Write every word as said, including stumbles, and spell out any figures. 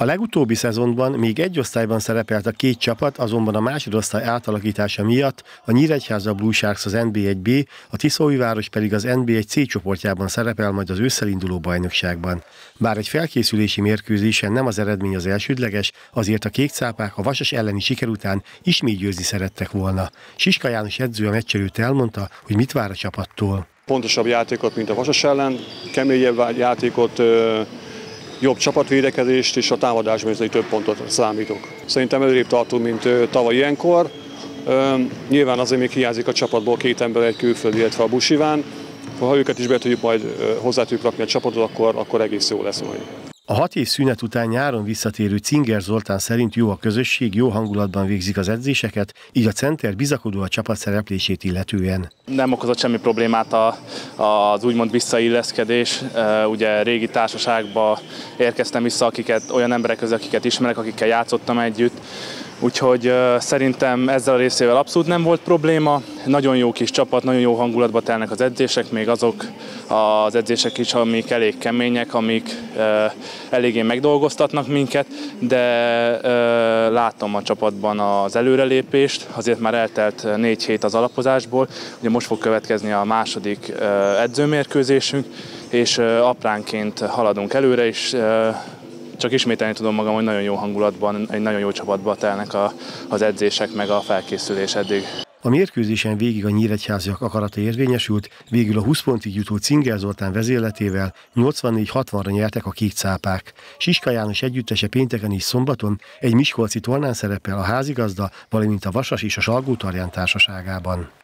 A legutóbbi szezonban még egy osztályban szerepelt a két csapat, azonban a másodosztály átalakítása miatt a Nyíregyháza Blue Sharks az en bé egy bé, a Tiszaújváros pedig az en bé egy cé csoportjában szerepel majd az ősszel induló bajnokságban. Bár egy felkészülési mérkőzésen nem az eredmény az elsődleges, azért a kékcápák a Vasas elleni siker után ismét győzni szerettek volna. Siska János edző a meccs előtt elmondta, hogy mit vár a csapattól. Pontosabb játékot, mint a Vasas ellen, keményebb játékot, jobb csapatvédekezést, és a támadásban is több pontot számítok. Szerintem előrébb tartunk, mint tavaly ilyenkor. Nyilván azért még hiányzik a csapatból két ember, egy külföldi, illetve a Busiván. Ha őket is be tudjuk majd hozzá tudjuk rakni a csapatot, akkor, akkor egész jó lesz majd. A hat év szünet után nyáron visszatérő Cinger Zoltán szerint jó a közösség, jó hangulatban végzik az edzéseket, így a center bizakodó a csapat szereplését illetően. Nem okozott semmi problémát a, az úgymond visszailleszkedés. Ugye régi társaságba érkeztem vissza, akiket, olyan emberek közül, akiket ismerek, akikkel játszottam együtt. Úgyhogy uh, szerintem ezzel a részével abszolút nem volt probléma. Nagyon jó kis csapat, nagyon jó hangulatba telnek az edzések, még azok az edzések is, amik elég kemények, amik uh, eléggé megdolgoztatnak minket, de uh, látom a csapatban az előrelépést, azért már eltelt négy hét az alapozásból, ugye most fog következni a második uh, edzőmérkőzésünk, és uh, apránként haladunk előre, és uh, csak ismételni tudom magam, hogy nagyon jó hangulatban, egy nagyon jó csapatban telnek a, az edzések, meg a felkészülés eddig. A mérkőzésen végig a nyíregyháziak akarata érvényesült, végül a húsz pontig jutó Cinger Zoltán vezérletével nyolcvannégy hatvanra nyertek a kékcápák. Siska János együttese pénteken és szombaton egy miskolci tornán szerepel a házigazda, valamint a Vasas és a Salgótarján társaságában.